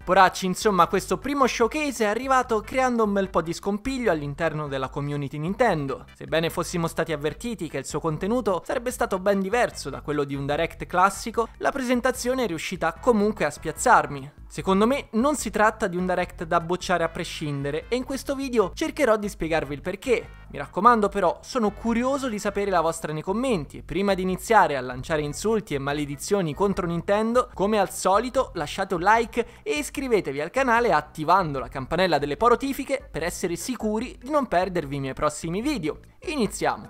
Poracci, insomma, questo primo showcase è arrivato creando un bel po' di scompiglio all'interno della community Nintendo. Sebbene fossimo stati avvertiti che il suo contenuto sarebbe stato ben diverso da quello di un direct classico, la presentazione è riuscita comunque a spiazzarmi. Secondo me non si tratta di un direct da bocciare a prescindere e in questo video cercherò di spiegarvi il perché. Mi raccomando però, sono curioso di sapere la vostra nei commenti e prima di iniziare a lanciare insulti e maledizioni contro Nintendo, come al solito lasciate un like e iscrivetevi al canale attivando la campanella delle notifiche per essere sicuri di non perdervi i miei prossimi video. Iniziamo!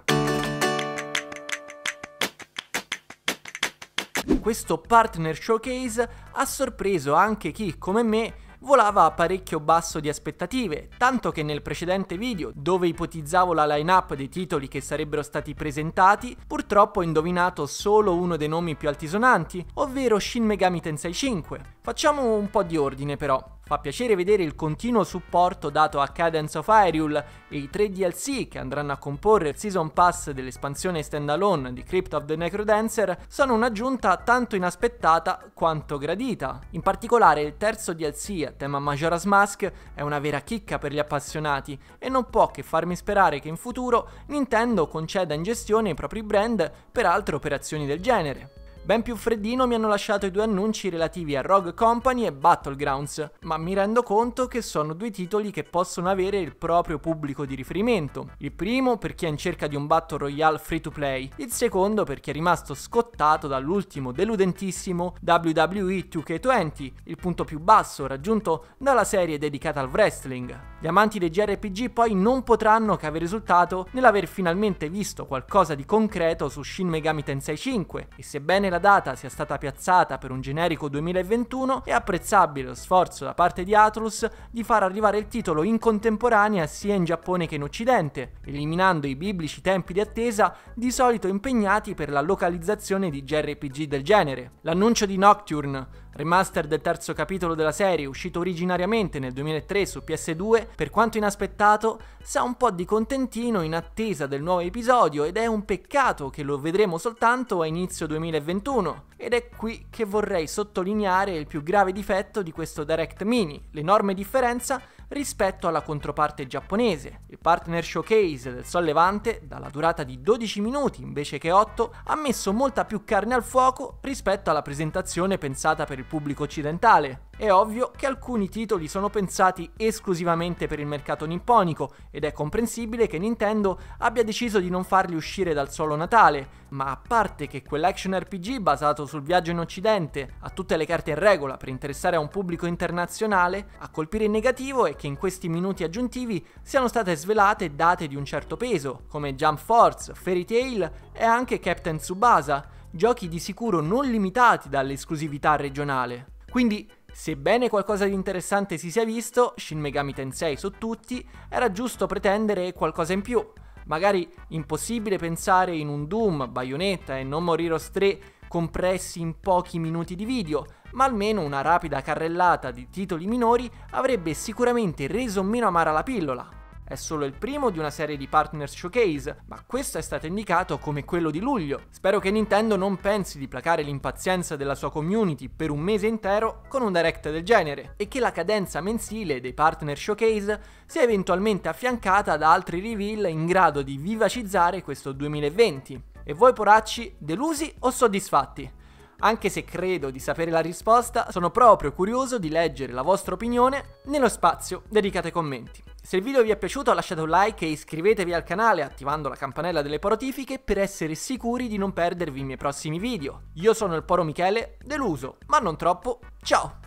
Questo partner showcase ha sorpreso anche chi, come me, volava a parecchio basso di aspettative, tanto che nel precedente video, dove ipotizzavo la line-up dei titoli che sarebbero stati presentati, purtroppo ho indovinato solo uno dei nomi più altisonanti, ovvero Shin Megami Tensei 5. Facciamo un po' di ordine però. Fa piacere vedere il continuo supporto dato a Cadence of Hyrule e i 3 DLC che andranno a comporre il Season Pass dell'espansione standalone di Crypt of the Necrodancer sono un'aggiunta tanto inaspettata quanto gradita. In particolare il terzo DLC a tema Majora's Mask è una vera chicca per gli appassionati e non può che farmi sperare che in futuro Nintendo conceda in gestione i propri brand per altre operazioni del genere. Ben più freddino mi hanno lasciato i due annunci relativi a Rogue Company e Battlegrounds, ma mi rendo conto che sono due titoli che possono avere il proprio pubblico di riferimento. Il primo per chi è in cerca di un Battle Royale free to play, il secondo per chi è rimasto scottato dall'ultimo deludentissimo WWE 2K20, il punto più basso raggiunto dalla serie dedicata al wrestling. Gli amanti dei JRPG poi non potranno che avere risultato nell'aver finalmente visto qualcosa di concreto su Shin Megami Tensei 5 e sebbene la data sia stata piazzata per un generico 2021, è apprezzabile lo sforzo da parte di Atlus di far arrivare il titolo in contemporanea sia in Giappone che in Occidente, eliminando i biblici tempi di attesa di solito impegnati per la localizzazione di JRPG del genere. L'annuncio di Nocturne, remaster del terzo capitolo della serie, uscito originariamente nel 2003 su PS2, per quanto inaspettato, sa un po' di contentino in attesa del nuovo episodio ed è un peccato che lo vedremo soltanto a inizio 2021. Ed è qui che vorrei sottolineare il più grave difetto di questo Direct Mini, l'enorme differenza rispetto alla controparte giapponese. Il partner showcase del Sol Levante, dalla durata di 12 minuti invece che 8, ha messo molta più carne al fuoco rispetto alla presentazione pensata per il pubblico occidentale. È ovvio che alcuni titoli sono pensati esclusivamente per il mercato nipponico ed è comprensibile che Nintendo abbia deciso di non farli uscire dal solo Natale, ma a parte che quell'action RPG basato sul viaggio in occidente ha tutte le carte in regola per interessare a un pubblico internazionale, a colpire in negativo è che in questi minuti aggiuntivi siano state svelate date di un certo peso, come Jump Force, Fairy Tail e anche Captain Tsubasa, giochi di sicuro non limitati dall'esclusività regionale. Quindi, sebbene qualcosa di interessante si sia visto, Shin Megami Tensei su tutti, era giusto pretendere qualcosa in più. Magari impossibile pensare in un Doom, Bayonetta e No More Heroes 3 compressi in pochi minuti di video, ma almeno una rapida carrellata di titoli minori avrebbe sicuramente reso meno amara la pillola. È solo il primo di una serie di partner showcase, ma questo è stato indicato come quello di luglio. Spero che Nintendo non pensi di placare l'impazienza della sua community per un mese intero con un direct del genere e che la cadenza mensile dei partner showcase sia eventualmente affiancata da altri reveal in grado di vivacizzare questo 2020. E voi poracci, delusi o soddisfatti? Anche se credo di sapere la risposta, sono proprio curioso di leggere la vostra opinione nello spazio dedicato ai commenti. Se il video vi è piaciuto lasciate un like e iscrivetevi al canale attivando la campanella delle notifiche per essere sicuri di non perdervi i miei prossimi video. Io sono il Poro Michele, deluso, ma non troppo, ciao!